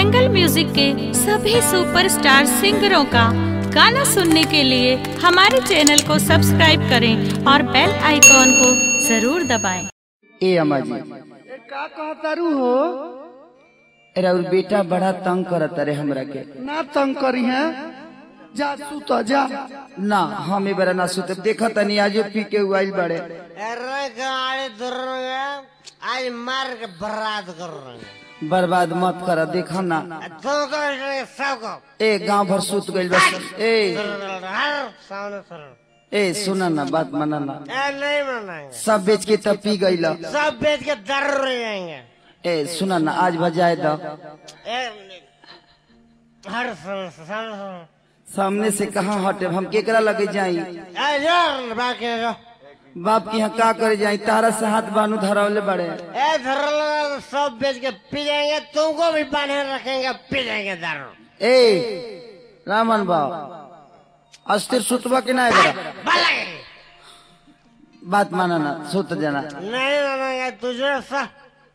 Angle music के सभी superstar सिंगरों का गाना सुनने के लिए हमारे चैनल को सब्सक्राइब करें और बेल आइकॉन को जरूर दबाएं। ए अम्मा जी का कहतारू हो? और बेटा बड़ा तंग करता रे हमरा के। ना तंग करी है, जा सुत जा। ना हम बार ना सुते, देखा तनी आज पी के उइल बड़े। अरे गाड़ी दुर्गा आज मार के बर्बाद कर रहे हैं। बर्बाद मत कर, देखा ना तुमको सबको ए गांव भर सुत गइल बस। सामने सर ए सुना ना, बात माना ना, नहीं मनाएंगे, सब बेच के तब पी गइल। सब बेच के दर जाएंगे। ए सुना ना, आज बजाए दो। हर सामने से कहाँ हटे, हम केकरा लगे जाई? बाकी बाप की यहाँ का करे जाई? तारा से हाथ बानू धरावले बड़े। धर सब बेच के पी जाएंगे, तुमको भी बांधे रखेंगे, पी जाएंगे दारू। ए रामन बाप अस्थिर सुतवा के ना बात माना ना, सुत जाना नहीं मानेंगे तुझे सा।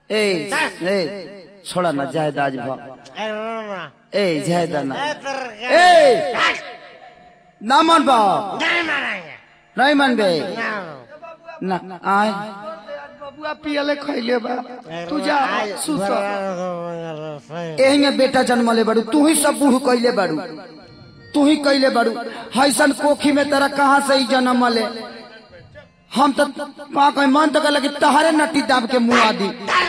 ए छोड़ा ना, जायद आज भाव। ए जायद ना, ए ना मन बाप, नहीं मानेंगे, नहीं मन बे ना। आज बबुआ पियले खैले बा, तू जा सुत। एही में बेटा जन्मले बड़ू, तू ही सब बूढ़ कैले बड़ू, तू ही कैले बड़ू। हैसन कोखी में तेरा कहाँ से ही जन्म ले? हम तो कहीं मन तो लगे तहारे नटी दाब के मुँह आदि।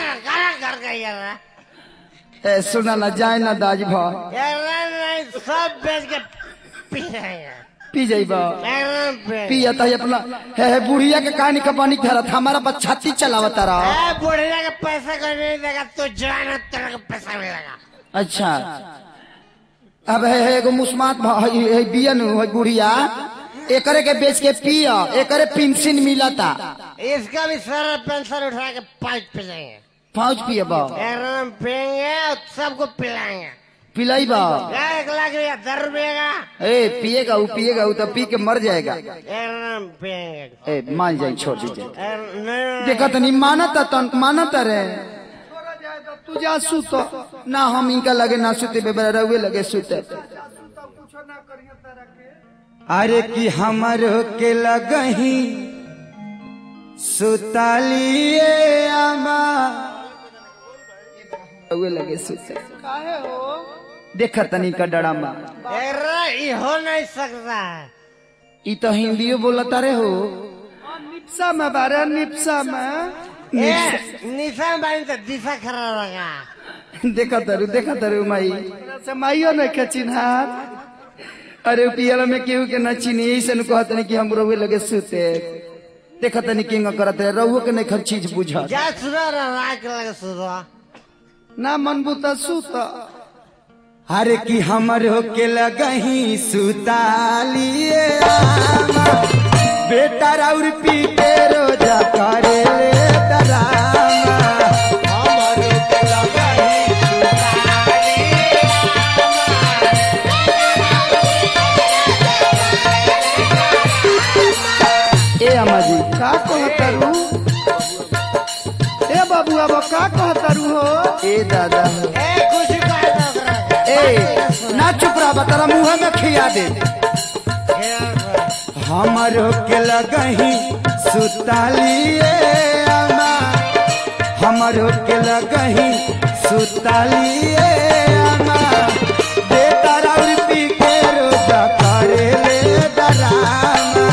ए सुना ना, जाए ना दाज भाव, सब बेच के पी जाएंगे, पी जाइबा पिया था अपना। है बुढ़िया के कहानी का पानी धरत, हमारा बस छाती चलावता रहा। बुढ़िया के पैसा कोई नहीं देगा, तो जवान है तेरे को पैसा मिलेगा। अच्छा अब है एगो मुस्मात बियन है बुढ़िया, एकरे के बेच के पिया, एकरे पेंशन मिला था। इसका भी सारा पेंशन उठा के पाइप पे जाएंगे, पाँच पिया बा पियेंगे और सबको पिलाएंगे। पिलाई बा 1 लाख रुपया 10 रुपये का। ए पिएगा वो तो पी के मर जाएगा। पियेंगे ए मान जाए, छोड़ दीजिए। नहीं देखा तो नहीं मानता, तन मानता रे। तू जा सुत ना हम इनका लगे ना सुते, बेबरा रहुए लगे सुते। अरे कि हमारो के लगही सुतालिए आमा, रहुए लगे सुते। काहे हो? देखा तनी का डरामा, ये हो नहीं सकता है। ई तो हिंदियो बोलता रे हो। निप्सा में बारे, निप्सा में निशान बानी तो दिशा खराब लगा। देखा तरु माई से माइयो नहीं के चिन्हार। अरे पियल में केहू के न चिनी, ऐसे कहत नहीं कि हम रहुए लगे सुते। देखा तनी किंग करत है, रहुए के नहीं चीज बुझा। जा सुधा राख लगे सुधा ना मनबू तो सुत। अरे कि हमरो के लगही सुतालिए आमा, बेटा राउर पी के रोजा करे ले डरामा। हमरो के लगही सुतालिए आमा। ए अम्मा जी का कहतारू? ए बबुआ बा का कहतारू हो? ए दादा कुछ ए ना चुप रहा, बता मुँह में खिया दे। हमारो के लगही सुतालिए आमा, हमारो के लगही सुतालिए आमा, बेटा राउर पी के रोजा करे ले डरामा।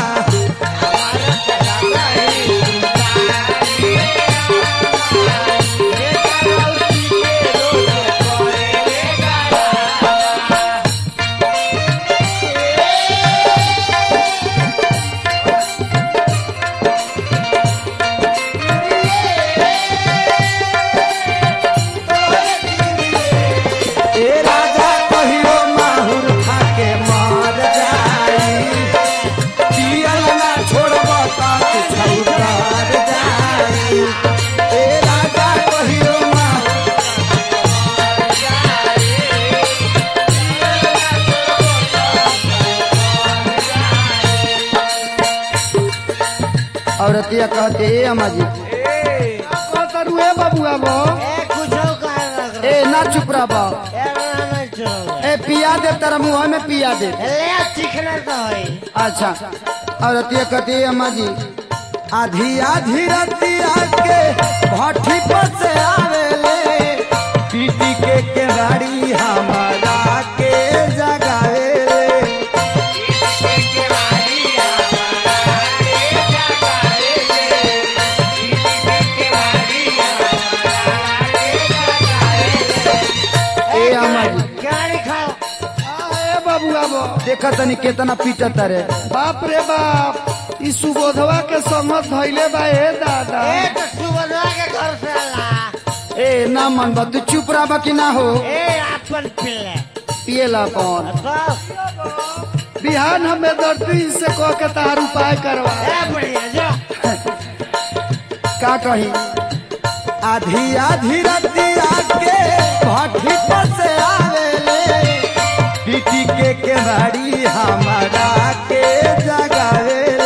औरतिया कहते ए अम्मा जी कहतारू ए बबुआ बो? कुछ ए ना चुप रहा नहीं चलो ए पिया दे तेरा मुँह में पिया दे ले चिकना तो है अच्छा और रतिया कहती है अम्मा जी आधी आधी रतिया के भट्ठी पर से आवेले पीटी के केवाड़ी हमारा के जगावेले ए अम्मा जी गाड़ी खाओ ए बबुआ बो देखा तनी केतना पीटत रे बाप रे बाप ई सुबोधवा के समझ धैले बा ए दादा ए तो सुबह के घर से ला ए ना मन बा तू चुप रहा कि ना हो ए अपन पिल्ले पिएला कौन बस बिहान हमें दर्दी से कह के तार उपाय करवा ए बढ़िया जो का कही आधी आधी रतिया के भट्ठी पर से आवेले पीटी के केवाड़ी हमारा के जगावेले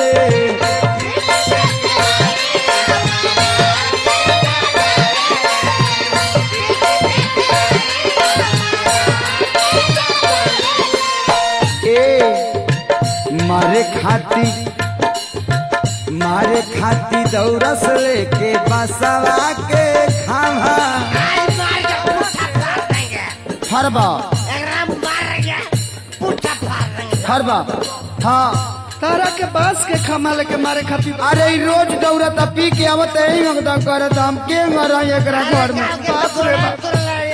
मारे खाती दौरस लेके बसवा के खावा आज मार के पूछा फाड़ देंगे फरबा एकरा मार के पूछा फाड़ देंगे फरबा हाँ तारा के बांस के खमा लेके मारे खातिर अरे ई रोज दौड़ता पी के आवत यही मगदा करत हम के मरा एकरा घर में बाप रे बाप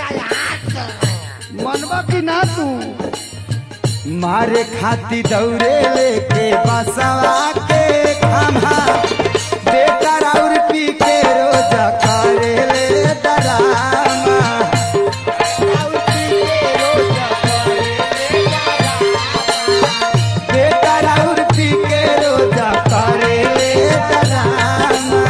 मनवा की ना तू मारे खाती दौड़े लेके बसवा के खावा बेकार और पी के रोज करे ले डरामा बेकार और पी के रोज करे ले डरामा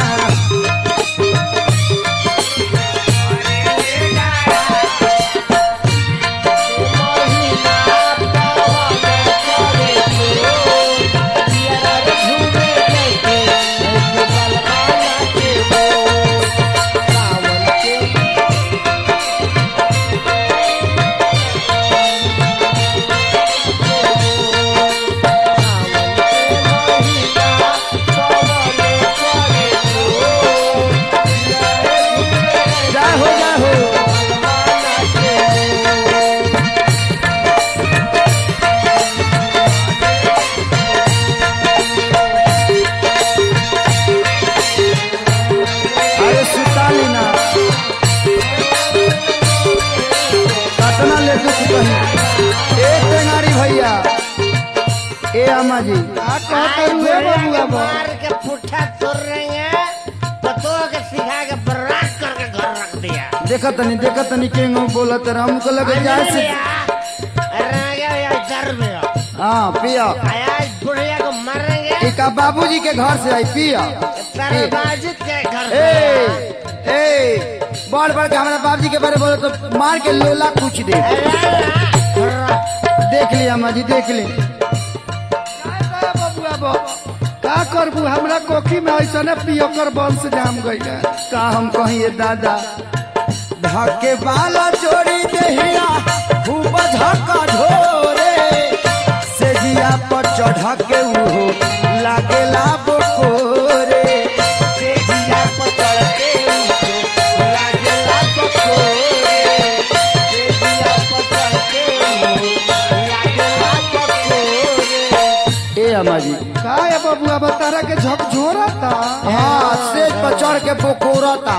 अरे सुताली ना कतना ले दुख कही ए टेंगारी भैया ए अम्मा जी का कहते हुए बबुआ बो मार के पुट्ठा तोड़ रहे हैं पतों के सिखा के बर्बाद करके घर रख दिया देखा तनी के बोलत रहा हमको लगे जाए से हाँ पिया आज बुढ़िया को मारेंगे एक बाबूजी के घर से आई पिया तरबाजित के घर ए बड़ बड़ के हमारे बाबूजी के बारे बोले तो मार के लोला कुछ दे देख ली अम्मा जी देख ली बबुआ बो का करबू हमरा कोखी में ऐसा ने पियोकर बंश जाम गइल का हम कहिए दादा धके वाला चोरी देहिया खूब धक्का ढोरे से जिया पर चढ़ के उहो लागेला बकोरे से जिया पर चढ़ के उहो लागेला बकोरे से जिया पर चढ़ के उहो लागेला बकोरे ए अम्मा जी का है बबुआ बो तारा के झकझोरता हाँ सेज पर चढ़ के बोकोरता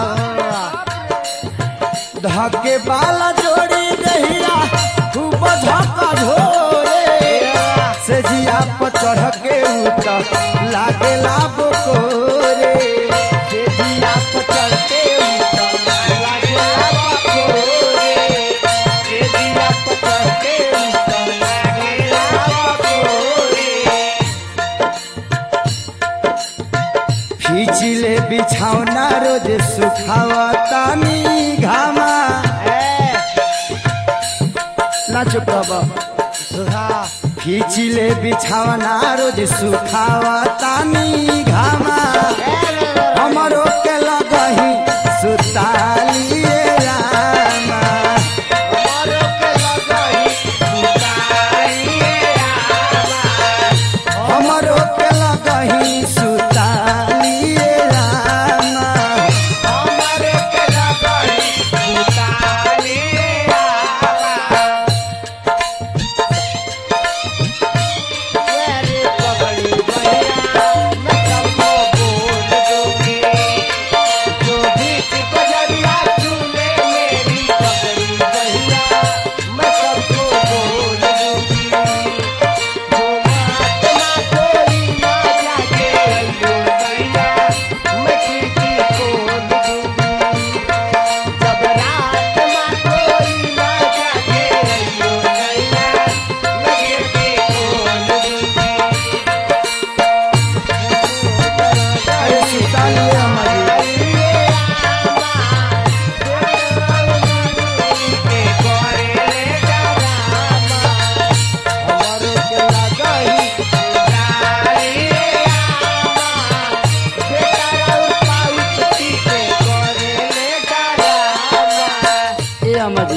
धके वाला जोड़ी दहिया खूब धक्का ढोरे से जिया पर चढ़ के उता लागेला बकोरे से जिया पर चढ़ के उता लागेला बकोरे से जिया पर चढ़ के उता लागेला बकोरे खींचले बिछौना रोज सुखावतानी घामा ना चुप रह खींचले बिछौना रोज सुखावतानी घामा हमरो के लगही सुतालिए रामा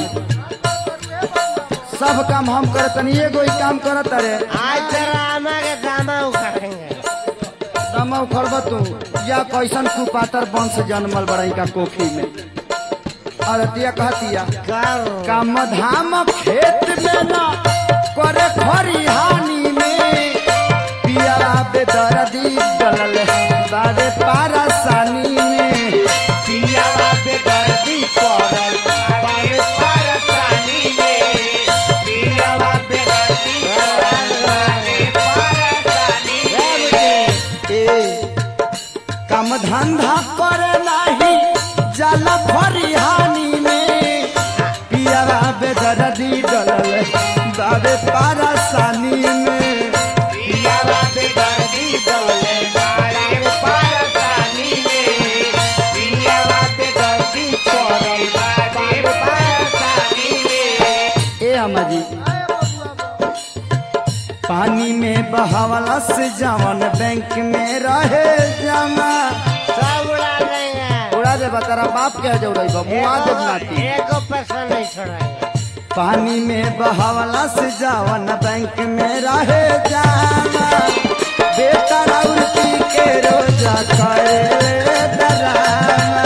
सब काम हम करतनी, एगो ही काम करत रे। आज तेरा आमा के दामा उखाड़ेंगे। दमा उखड़ब तू या कैसन कुपातर वंश जन्मल बड़ई का कोखी में। अरतिया कहतिया काम धाम खेत में न करे खरिहानी में, पिया बेदर्दी डलल बाबे पारसानी में, पिया बेदर्दी पड़ल बाबे पारसानी में, पिया बेदर्दी पड़ल बाबे पारसानी में। काम धंधा करे नाही जल खरिहानी में, पिया बेदर्दी डलल बाबे पारसानी में, पिया बेदर्दी डलल बाबे पारसानी में, पिया बेदर्दी पड़ल बाबे पारसानी में। ए अम्मा जी पानी में बहावला से जवन बैंक में रहे जमा, सब उड़ा देंगे। उड़ा दे तेरा बाप क्या जोड़े मुआ दे नाती। एको पैसा नहीं छोड़ेंगे। पानी में बहावला से जवन बैंक में रहे जमा, बेटा राउती के रोजा करे डरामा,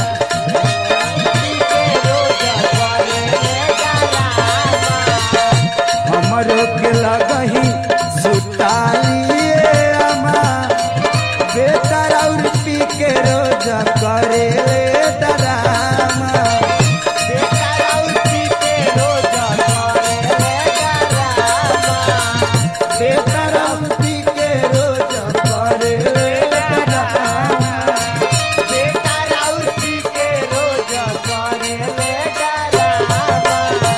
हमरो के लगही सुताइए अमा, बेटा राउती के रोजा करे डरामा, बेटा राउती के रोजा करे डरामा, बेटा राउती के रोजा करे डरामा, बेटा राउती के रोजा करे डरामा।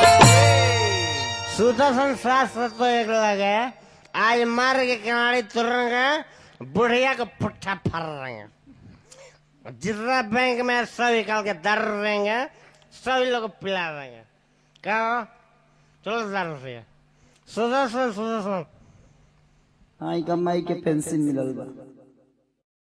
सुदर्शन शास्त्र तो एक लगे, आज मार के किनारे तुरेंगे, बुढ़िया को पुट्ठा फर रहेंगे। जितना बैंक में सब निकाल के दर देंगे, सभी लोग पिला देंगे। क्या चलो दर से सुदर्शन सुदर्शन। हाँ कमाई के पेंशन मिलल बा।